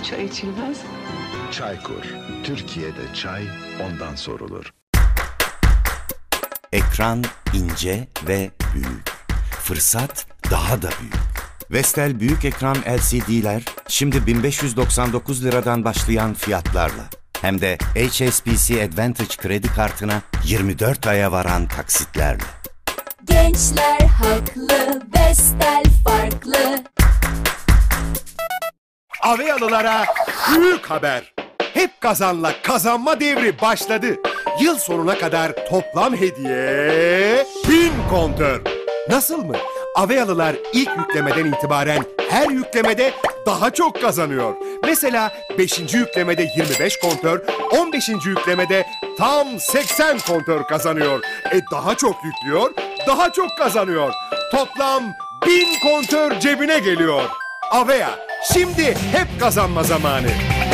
Çay içilmez. Çaykur. Türkiye'de çay ondan sorulur. Ekran ince ve büyük. Fırsat daha da büyük. Vestel büyük ekran LCD'ler şimdi 1599 liradan başlayan fiyatlarla. Hem de HSBC Advantage kredi kartına 24 aya varan taksitlerle. Gençler haklı, Vestel farklı. Aveyalılara büyük haber. Hep kazanla kazanma devri başladı. Yıl sonuna kadar toplam hediye 1000 kontör. Nasıl mı? Aveyalılar ilk yüklemeden itibaren her yüklemede daha çok kazanıyor. Mesela 5. yüklemede 25 kontör, 15. yüklemede tam 80 kontör kazanıyor. Daha çok yüklüyor, daha çok kazanıyor. Toplam 1000 kontör cebine geliyor. Aveya, şimdi hep kazanma zamanı.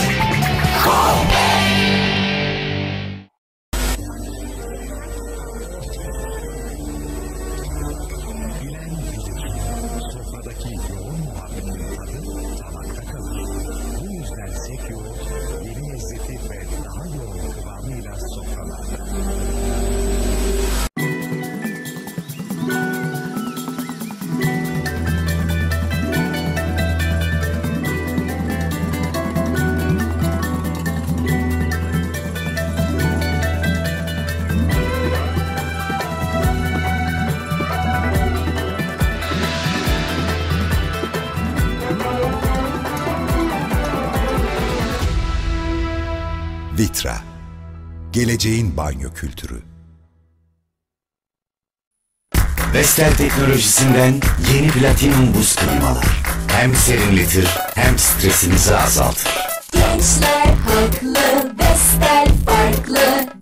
Sofradaki yoğun muhabbetin tadı tabakta kalır. Bu yüzden sek yoğurt yeni lezzeti ve daha yoğun kıvamıyla sofralarda. Vitra. Geleceğin banyo kültürü. Vestel teknolojisinden yeni platinum buz klimalar. Hem serinletir hem stresinizi azaltır. Gençler haklı, Vestel farklı.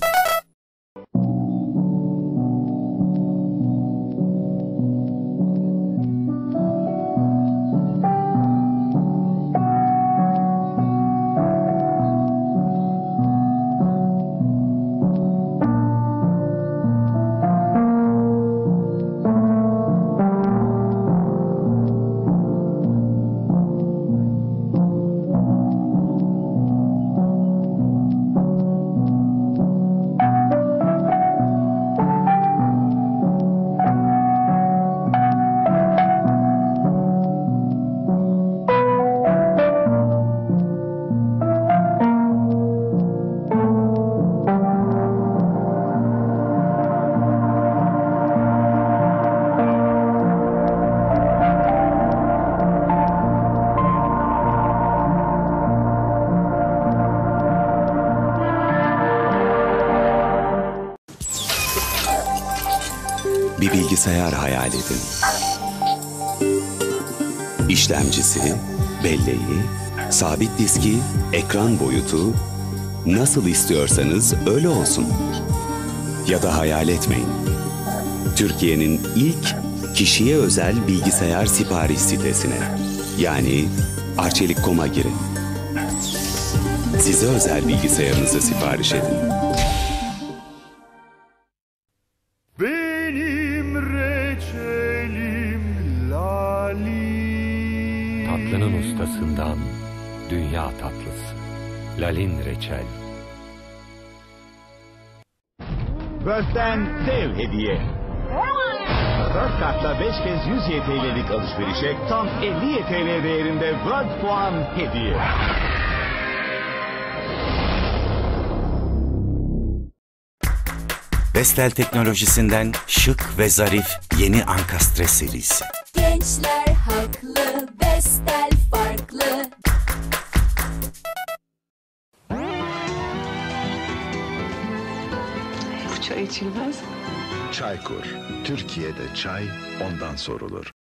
Bir bilgisayar hayal edin. İşlemcisi, belleği, sabit diski, ekran boyutu, nasıl istiyorsanız öyle olsun. Ya da hayal etmeyin. Türkiye'nin ilk kişiye özel bilgisayar sipariş sitesine, yani Arçelik.com'a girin. Size özel bilgisayarınızı sipariş edin. Benim reçelim Lalin. Tatlının ustasından dünya tatlısı. Lalin Reçel. Worth'ten dev hediye. 4 kartla 5 kez 100 YTL'lik alışverişe tam 50 YTL değerinde Worth puan hediye. Vestel teknolojisinden şık ve zarif yeni Ankastre serisi. Gençler haklı, Vestel farklı. Bu çay içilmez. Çaykur. Türkiye'de çay ondan sorulur.